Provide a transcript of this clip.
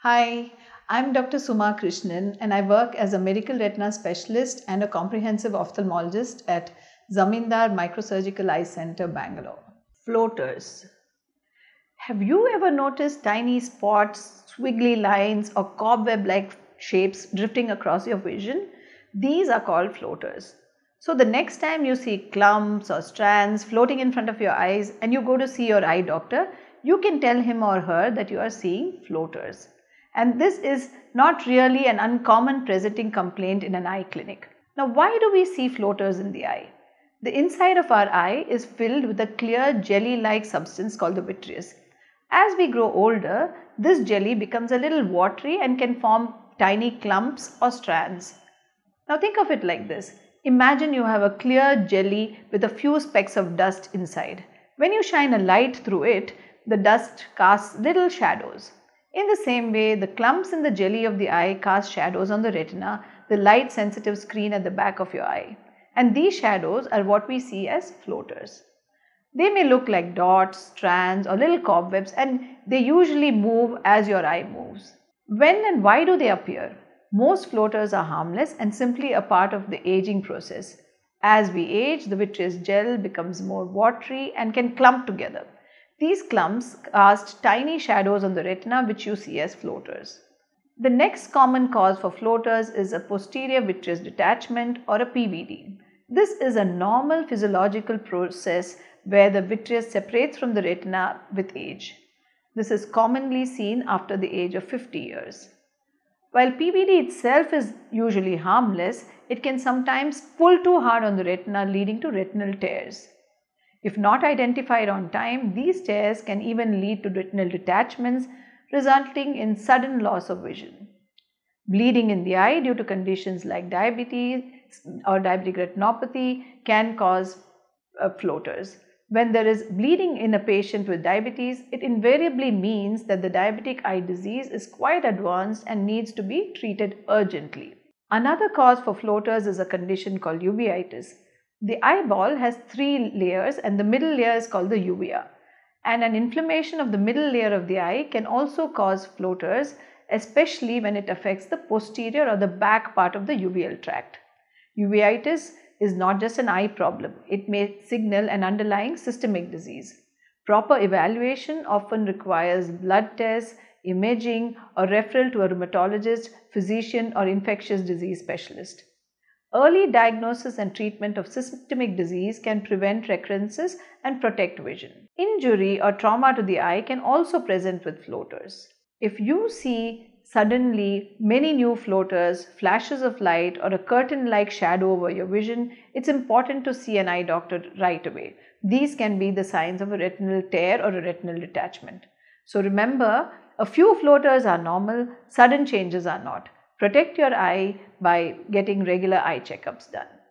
Hi, I'm Dr. Suma Krishnan and I work as a medical retina specialist and a comprehensive ophthalmologist at Zamindar Microsurgical Eye Centre, Bengaluru. Floaters. Have you ever noticed tiny spots, squiggly lines or cobweb-like shapes drifting across your vision? These are called floaters. So the next time you see clumps or strands floating in front of your eyes and you go to see your eye doctor, you can tell him or her that you are seeing floaters. And this is not really an uncommon presenting complaint in an eye clinic. Now, why do we see floaters in the eye? The inside of our eye is filled with a clear jelly-like substance called the vitreous. As we grow older, this jelly becomes a little watery and can form tiny clumps or strands. Now think of it like this. Imagine you have a clear jelly with a few specks of dust inside. When you shine a light through it, the dust casts little shadows. In the same way, the clumps in the jelly of the eye cast shadows on the retina, the light sensitive screen at the back of your eye. And these shadows are what we see as floaters. They may look like dots, strands or little cobwebs, and they usually move as your eye moves. When and why do they appear? Most floaters are harmless and simply a part of the aging process. As we age, the vitreous gel becomes more watery and can clump together. These clumps cast tiny shadows on the retina which you see as floaters. The next common cause for floaters is a posterior vitreous detachment or a PVD. This is a normal physiological process where the vitreous separates from the retina with age. This is commonly seen after the age of 50 years. While PVD itself is usually harmless, it can sometimes pull too hard on the retina, leading to retinal tears. If not identified on time, these tears can even lead to retinal detachments, resulting in sudden loss of vision. Bleeding in the eye due to conditions like diabetes or diabetic retinopathy can cause floaters. When there is bleeding in a patient with diabetes, it invariably means that the diabetic eye disease is quite advanced and needs to be treated urgently. Another cause for floaters is a condition called uveitis. The eyeball has 3 layers and the middle layer is called the uvea. And an inflammation of the middle layer of the eye can also cause floaters, especially when it affects the posterior or the back part of the uveal tract. Uveitis is not just an eye problem, it may signal an underlying systemic disease. Proper evaluation often requires blood tests, imaging or referral to a rheumatologist, physician or infectious disease specialist. Early diagnosis and treatment of systemic disease can prevent recurrences and protect vision. Injury or trauma to the eye can also present with floaters. If you see suddenly many new floaters, flashes of light or a curtain-like shadow over your vision, it's important to see an eye doctor right away. These can be the signs of a retinal tear or a retinal detachment. So remember, a few floaters are normal, sudden changes are not. Protect your eye by getting regular eye checkups done.